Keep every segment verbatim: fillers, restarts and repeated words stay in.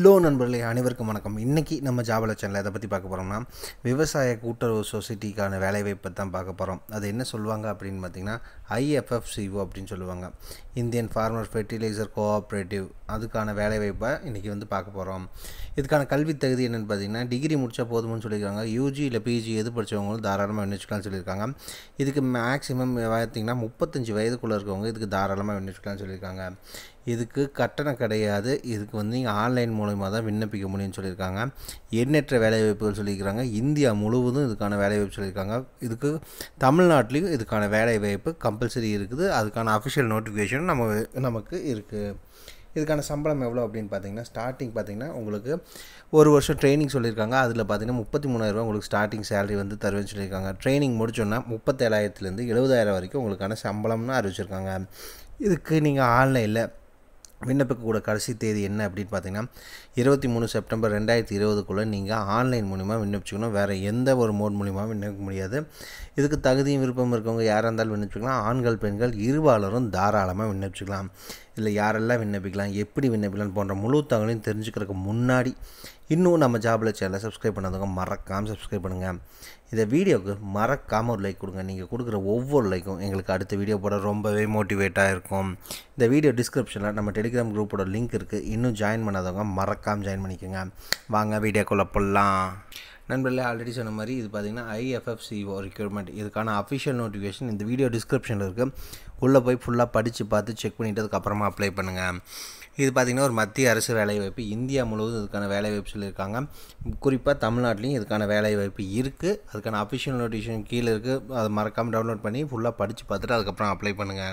Hello நண்பர்களே, அனைவருக்கும் வணக்கம். இன்றைக்கி நம்ம ஜாபல சேனலில் எதை பற்றி பார்க்க போகிறோம்னா, விவசாய கூட்டுறவு சொசைட்டிக்கான வேலைவாய்ப்பை தான் பார்க்க போகிறோம். அது என்ன சொல்லுவாங்க அப்படின்னு பார்த்திங்கன்னா, I F F C O அப்படின்னு சொல்லுவாங்க. Indian farmer fertiliser cooperative. அதுக்கான வேலைவாய்ப்பை இன்றைக்கி வந்து பார்க்க போகிறோம். இதுக்கான கல்வி தகுதி என்னென்னு பார்த்திங்கன்னா, டிகிரி முடித்தா போதும்னு சொல்லியிருக்காங்க. யூஜி இல்லை பிஜி எது படித்தவங்களும் தாராளமாக விண்ணப்பிச்சுக்கலாம்னு சொல்லியிருக்காங்க. இதுக்கு மேக்ஸிமம் பார்த்திங்கன்னா முப்பத்தஞ்சு வயதுக்குள்ளே இருக்கவங்க இதுக்கு தாராளமாக விண்ணப்பிச்சுக்கலாம்னு சொல்லியிருக்காங்க. இதுக்கு கட்டணம் கிடையாது. இதுக்கு வந்து நீங்கள் ஆன்லைன் மூலமாக தான் விண்ணப்பிக்க முடியும்னு சொல்லியிருக்காங்க. எண்ணற்ற வேலைவாய்ப்புகள் சொல்லியிருக்காங்க. இந்தியா முழுவதும் இதுக்கான வேலைவாய்ப்பு சொல்லியிருக்காங்க. இதுக்கு தமிழ்நாட்டிலையும் இதுக்கான வேலைவாய்ப்பு கம்பல்சரி இருக்குது. அதுக்கான அஃபிஷியல் நோட்டிஃபிகேஷன் நம்ம நமக்கு இருக்குது. இதுக்கான சம்பளம் எவ்வளோ அப்படின்னு பார்த்தீங்கன்னா, ஸ்டார்டிங் பார்த்தீங்கன்னா உங்களுக்கு ஒரு வருஷம் ட்ரைனிங் சொல்லியிருக்காங்க. அதில் பார்த்தீங்கன்னா முப்பத்தி மூணாயிரரூவா உங்களுக்கு ஸ்டார்டிங் சேலரி வந்து தருவேன்னு சொல்லியிருக்காங்க. ட்ரைனிங் முடிச்சோன்னா முப்பத்தேழாயிரத்துலேருந்து எழுபதாயிரம் வரைக்கும் உங்களுக்கான சம்பளம்னு அறிவிச்சிருக்காங்க. இதுக்கு நீங்கள் ஆன்லைனில் விண்ணப்பிக்கக்கூட கடைசி தேதி என்ன அப்படின்னு பார்த்தீங்கன்னா, இருபத்தி மூணு செப்டம்பர் ரெண்டாயிரத்தி இருபதுக்குள்ளே நீங்கள் ஆன்லைன் மூலிமா விண்ணப்பிச்சுக்கணும். வேறு எந்த ஒரு மோட் மூலிமா விண்ணப்பிக்க முடியாது. இதுக்கு தகுதியும் விருப்பம் இருக்கவங்க யாராக இருந்தாலும் விண்ணப்பிச்சுக்கலாம். ஆண்கள் பெண்கள் இருபாலரும் தாராளமாக விண்ணப்பிச்சுக்கலாம். இல்லை யாரெல்லாம் விண்ணப்பிக்கலாம், எப்படி விண்ணப்பிக்கலாம் போன்ற முழு தகவலையும் தெரிஞ்சுக்கிறதுக்கு முன்னாடி இன்னும் நம்ம ஜாபல சேனலை சப்ஸ்கிரைப் பண்ணாதவங்க மறக்காமல் சப்ஸ்கிரைப் பண்ணுங்கள். இந்த வீடியோவுக்கு மறக்காமல் ஒரு லைக் கொடுங்க. நீங்கள் கொடுக்குற ஒவ்வொரு லைக்கும் எங்களுக்கு அடுத்த வீடியோ போட ரொம்பவே மோட்டிவேட்டாக இருக்கும். இந்த வீடியோ டிஸ்கிரிப்ஷனில் நம்ம டெலிகிராம் குரூப்போட லிங்க் இருக்குது. இன்னும் ஜாயின் பண்ணாதவங்க மறக்காமல் ஜாயின் பண்ணிக்கோங்க. வாங்க வீடியோக்குள்ளே போடலாம். நண்பர்களே, ஆல்ரெடி சொன்ன மாதிரி இது பார்த்திங்கன்னா I F F C O recruitment. இதுக்கான அஃபிஷியல் நோட்டிஃபிகேஷன் இந்த வீடியோ டிஸ்கிரிப்ஷனில் இருக்குது. உள்ளே போய் ஃபுல்லாக படித்து பார்த்து செக் பண்ணிவிட்டு அதுக்கப்புறமா அப்ளை பண்ணுங்கள். இது பார்த்திங்கன்னா ஒரு மத்திய அரசு வேலைவாய்ப்பு. இந்தியா முழுவதும் இதுக்கான வேலைவாய்ப்பு சொல்லியிருக்காங்க. குறிப்பாக தமிழ்நாட்டிலையும் இதுக்கான வேலைவாய்ப்பு இருக்குது. அதுக்கான அஃபிஷியல் நோட்டிஃபிகேஷன் கீழே இருக்குது. அதை மறக்காமல் டவுன்லோட் பண்ணி ஃபுல்லாக படித்து பார்த்துட்டு அதுக்கப்புறம் அப்ளை பண்ணுங்கள்.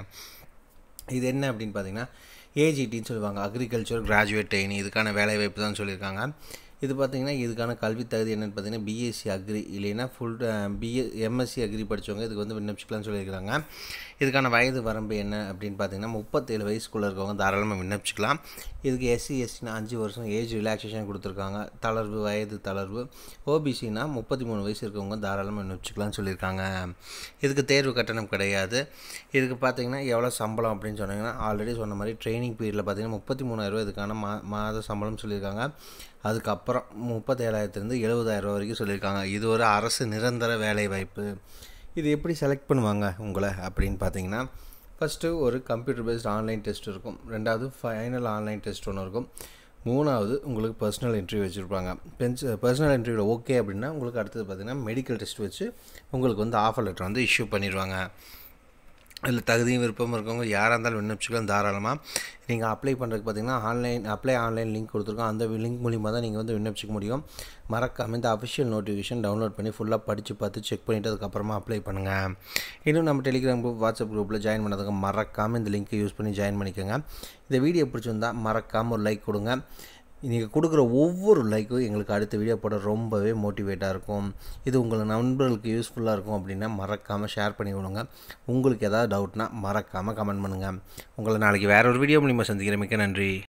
இது என்ன அப்படின்னு பார்த்திங்கன்னா, ஏஜிடின்னு சொல்லுவாங்க, அக்ரிகல்ச்சர் கிராஜுவேட் ட்ரெயினி. இதுக்கான வேலைவாய்ப்பு தான் சொல்லியிருக்காங்க. இது பார்த்திங்கன்னா இதுக்கான கல்வி தகுதி என்னென்னு பார்த்தீங்கன்னா, பிஎஸ்சி அக்ரி இல்லைன்னா ஃபுல் பிஏ எம்எஸ்சி அக்ரி படித்தவங்க இதுக்கு வந்து விண்ணப்பிச்சிக்கலாம்னு சொல்லியிருக்காங்க. இதுக்கான வயது வரம்பு என்ன அப்படின்னு பார்த்தீங்கன்னா, முப்பத்தேழு வயசுக்குள்ளே இருக்கவங்க தாராளமாக விண்ணப்பிச்சிக்கலாம். இதுக்கு எஸ்சி எஸ்சினா அஞ்சு வருஷம் ஏஜ் ரிலாக்ஸேஷன் கொடுத்துருக்காங்க. தளர்வு வயது தளர்வு. ஓபிசினா முப்பத்தி மூணு வயசு இருக்கவங்க தாராளமாக விண்ணப்பிச்சிக்கலாம்னு சொல்லியிருக்காங்க. இதுக்கு தேர்வு கட்டணம் கிடையாது. இதுக்கு பார்த்திங்கன்னா எவ்வளோ சம்பளம் அப்படின்னு சொன்னீங்கன்னா, ஆல்ரெடி சொன்ன மாதிரி ட்ரைனிங் பீரியடில் பார்த்திங்கன்னா முப்பத்தி மூணாயிரரூவா இதுக்கான மா மாத சம்பளம் சொல்லியிருக்காங்க. அதுக்கப்புறம் முப்பத்தேழாயிரத்துலேருந்து எழுபதாயிரரூவா வரைக்கும் சொல்லியிருக்காங்க. இது ஒரு அரசு நிரந்தர வேலைவாய்ப்பு. இது எப்படி செலக்ட் பண்ணுவாங்க உங்களை அப்படின்னு பார்த்தீங்கன்னா, ஃபஸ்ட்டு ஒரு கம்ப்யூட்டர் பேஸ்ட் ஆன்லைன் டெஸ்ட் இருக்கும். ரெண்டாவது ஃபைனல் ஆன்லைன் டெஸ்ட் ஒன்று இருக்கும். மூணாவது உங்களுக்கு பர்சனல் இன்டர்வியூ வச்சுருப்பாங்க. பென்ஸ் பர்சனல் இன்டர்வியூவில் ஓகே அப்படின்னா உங்களுக்கு அடுத்தது பார்த்திங்கன்னா மெடிக்கல் டெஸ்ட் வச்சு உங்களுக்கு வந்து ஆஃபர் லெட்டர் வந்து இஷ்யூ பண்ணிடுவாங்க. இதில் தகுதியும் விருப்பம் இருக்கவங்க யாராக இருந்தாலும் விண்ணப்பிச்சுக்கலாம் தாராளமாக. நீங்கள் அப்ளை பண்ணுறதுக்கு பார்த்திங்கன்னா ஆன்லைன் அப்ளை ஆன்லைன் லிங்க் கொடுத்துருக்கோம். அந்த லிங்க் மூலிமா தான் நீங்கள் வந்து விண்ணப்பிச்சிக்க முடியும். மறக்காமல் இந்த அஃபிஷியல் நோட்டிஃபிகேஷன் டவுன்லோட் பண்ணி ஃபுல்லாக படித்து பார்த்து செக் பண்ணிவிட்டு அதுக்கப்புறமா அப்ளை பண்ணுங்கள். இன்னும் நம்ம டெலிகிராம் குரூப் வாட்ஸ்அப் குரூப்பில் ஜாயின் பண்ணதுக்கு மறக்காமல் இந்த லிங்க்கை யூஸ் பண்ணி ஜாயின் பண்ணிக்கோங்க. இந்த வீடியோ பிடிச்சிருந்தால் மறக்காமல் ஒரு லைக் கொடுங்க. நீங்கள் கொடுக்குற ஒவ்வொரு லைக்கும் எங்களுக்கு அடுத்த வீடியோ போட ரொம்பவே மோட்டிவேட்டாக இருக்கும். இது உங்கள் நண்பர்களுக்கு யூஸ்ஃபுல்லாக இருக்கும் அப்படின்னா மறக்காமல் ஷேர் பண்ணி விடுங்க. உங்களுக்கு ஏதாவது டவுட்னா மறக்காமல் கமெண்ட் பண்ணுங்கள். உங்களை நாளைக்கு வேறு ஒரு வீடியோ மூலிமா சந்திக்கிறேன். மிக்க நன்றி.